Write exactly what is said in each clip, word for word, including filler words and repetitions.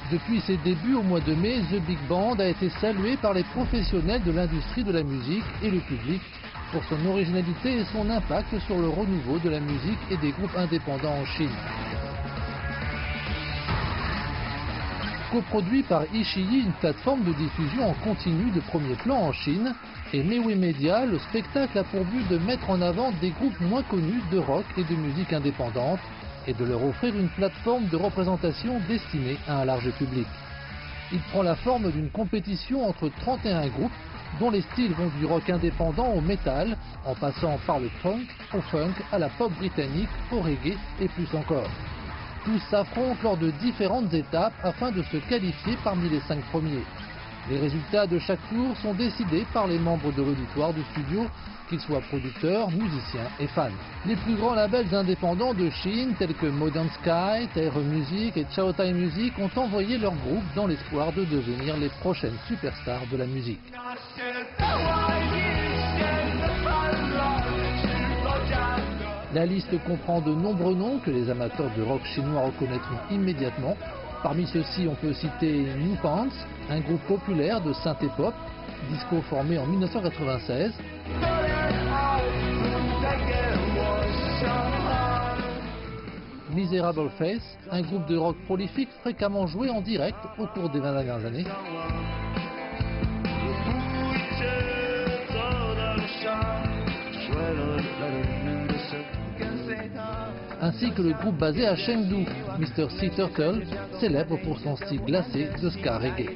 Depuis ses débuts au mois de mai, The Big Band a été salué par les professionnels de l'industrie de la musique et le public pour son originalité et son impact sur le renouveau de la musique et des groupes indépendants en Chine. Coproduit par Ichiyi, une plateforme de diffusion en continu de premier plan en Chine, et Mewe Media, le spectacle a pour but de mettre en avant des groupes moins connus de rock et de musique indépendante et de leur offrir une plateforme de représentation destinée à un large public. Il prend la forme d'une compétition entre trente et un groupes dont les styles vont du rock indépendant au métal, en passant par le punk, au funk, à la pop britannique, au reggae et plus encore. Tous s'affrontent lors de différentes étapes afin de se qualifier parmi les cinq premiers. Les résultats de chaque tour sont décidés par les membres de l'auditoire du studio, qu'ils soient producteurs, musiciens et fans. Les plus grands labels indépendants de Chine, tels que Modern Sky, Terre Music et Chaotai Music, ont envoyé leurs groupes dans l'espoir de devenir les prochaines superstars de la musique. La liste comprend de nombreux noms que les amateurs de rock chinois reconnaîtront immédiatement. Parmi ceux-ci, on peut citer New Pants, un groupe populaire de synthé-pop, disco formé en mille neuf cent quatre-vingt-seize. Miserable Face, un groupe de rock prolifique fréquemment joué en direct au cours des vingt dernières années. Ainsi que le groupe basé à Chengdu, Mister Sea Turtle, célèbre pour son style glacé de ska reggae.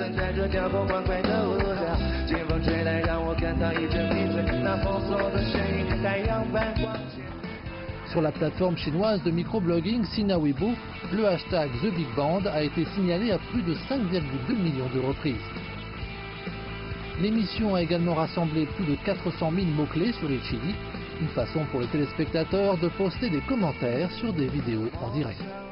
Sur la plateforme chinoise de microblogging Sina Weibo, le hashtag The Big Band a été signalé à plus de cinq virgule deux millions de reprises. L'émission a également rassemblé plus de quatre cent mille mots-clés sur Ichiyi, une façon pour les téléspectateurs de poster des commentaires sur des vidéos en direct.